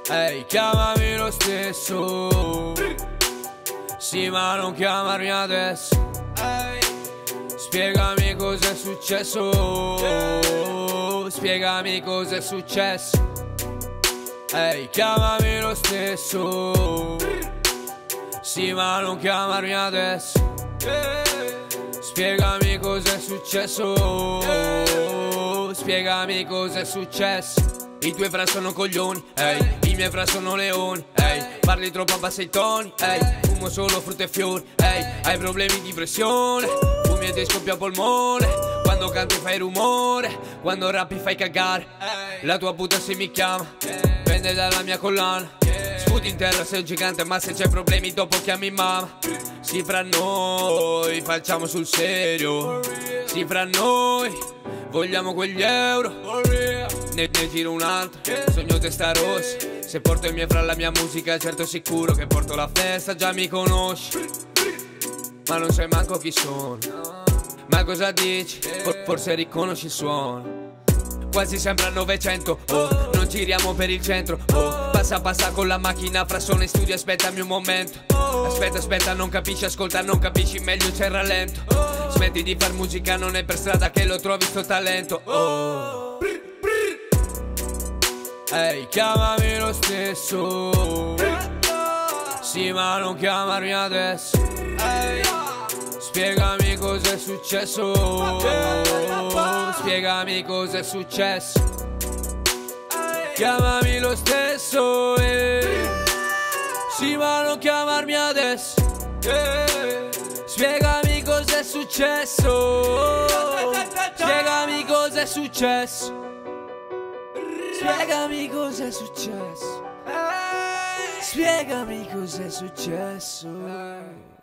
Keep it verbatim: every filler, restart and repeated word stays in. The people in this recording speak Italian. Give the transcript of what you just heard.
Ehi, chiamami lo stesso. Sì, ma non chiamarmi adesso. Spiegami cos'è successo. Spiegami cos'è successo. Ehi, chiamami lo stesso. Sì, ma non chiamarmi adesso. Spiegami cos'è successo. Spiegami cos'è successo. I tuoi fra sono coglioni, ehi, i miei fra sono leoni, ehi, parli troppo a bassi toni, ehi, fumo solo frutta e fiori, ehi, hai problemi di pressione, fumi e ti scoppia a polmone, quando canti fai rumore, quando rappi fai cagare, la tua puta se mi chiama, prende dalla mia collana, sputi in terra sei un gigante ma se c'hai problemi dopo chiami mamma. Sì, fra noi facciamo sul serio, sì, fra noi vogliamo quegli euro. Ne, ne tiro un altro, sogno testa rossa. Se porto i miei fra la mia musica, certo sicuro che porto la festa. Già mi conosci, ma non sai manco chi sono. Ma cosa dici? Forse riconosci il suono. Quasi sembra novecento, oh, non giriamo per il centro, oh, passa passa con la macchina fra sono in studio, aspettami un momento. Aspetta aspetta, non capisci, ascolta, non capisci, meglio c'è il rallento. Smetti di far musica, non è per strada che lo trovi sto talento, oh. Ehi, chiamami lo stesso. Sì, ma non chiamarmi adesso. Spiegami cos'è successo. Spiegami cos'è successo. Chiamami lo stesso, eh. Sì, ma non chiamarmi adesso, eh. Spiegami cos'è successo. Spiegami cos'è successo. Spiegami cos'è successo. Spiegami cos'è successo.